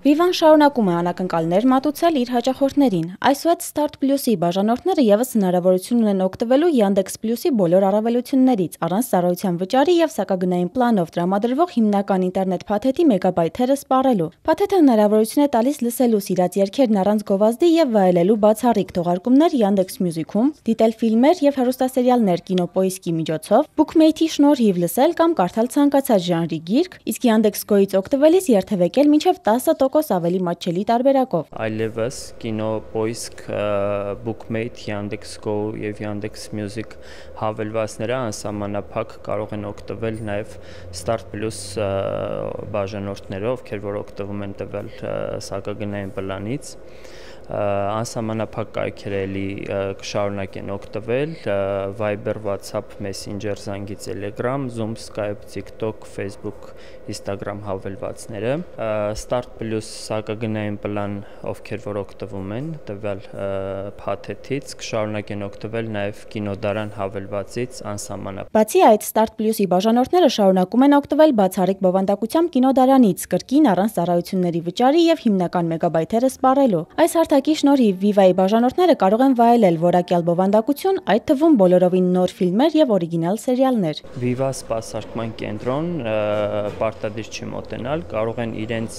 Vivan շարունակում է անակնկալներ մատուցել իր հաճախորդներին։ Այսուհետ Start Plus-ի բաժանորդները եւս հնարավորություն ունեն օգտվելու Yandex Plus-ի բոլոր առավելություններից, առանց ծառայության վճարի եւ սակագնային պլանով տրամադրվող հիմնական ինտերնետ փաթեթի մեգաբայթերը սպառելու։ Փաթեթը հնարավորություն է տալիս լսելու սիրած երգերն առանց գովազդի եւ վայելելու բացառիկ թողարկումներ Yandex Music-ում, դիտել ֆիլմեր եւ հեռուստասերիալներ Կինոպոիսկի միջոցով, Bookmate-ի շնորհիվ լսել կամ կարդալ ցանկացած ժանրի գիրք, իսկ Yandex Go-ից օգտվելիս երթևեկել մինչև 10% ավելի մատչելի տարբերակով։ Այլևս Կինոպոիսկ, Bookmate, Yandex Go եւ Yandex Music հավելվածները անսահմանափակ կարող են օգտվել նաեւ Start Plus բաժանորդներով, ովքեր որ օգտվում են տվյալ սակագնային պլանից, անսահմանափակ կայքերելի կշարունակեն օգտվել Viber, WhatsApp, Messenger, զանգի Telegram, Zoom, Skype, TikTok, Facebook, Instagram հավելվածները։ Start Plus սակագնային պլան, ովքեր որ օգտվում են տվյալ փաթեթից, կշարունակեն օգտվել նաև կինոդարան հավելվածից անսահմանափակ։ Բացի այդ, Start Plus-ի բաժանորդները շարունակում են օգտվել բացառիկ բովանդակությամբ կինոդարանից, կրկին առանց ծառայությունների վճարի եւ հիմնական մեգաբայթերը սպառելու։ Այս հարթակի շնորհիվ Viva-ի բաժանորդները կարող են վայելել որակյալ բովանդակություն, այդ թվում բոլորովին նոր ֆիլմեր եւ օրիգինալ սերիալներ։ Viva սպասարկման կենտրոն պարտադիր չի մոտենալ, կարող են իրենց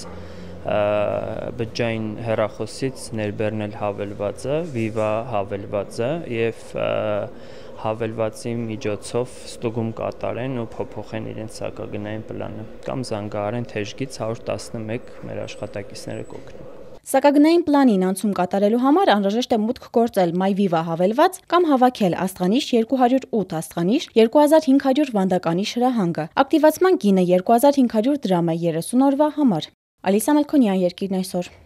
բջջային հեռախոսից ներբեռնել հավելվածը, Viva հավելվածը եւ հավելվածի միջոցով ստուգում կատարեն ու փոփոխեն իրենց սակագնային պլանը կամ զանգահարեն թեժգից 111 մեր աշխատակիցները կօգնեն։ Սակագնային պլանին անցում կատարելու համար անհրաժեշտ է մուտք գործել MyViva հավելված կամ հավաքել Աստղանիշ 208 Աստղանիշ 2500 վանդականիշ հրահանգը։ Ակտիվացման գինը 2500 դրամ է 30 օրվա համար։ Ալիսա Մելքոնյան, Երկիրն այսօր։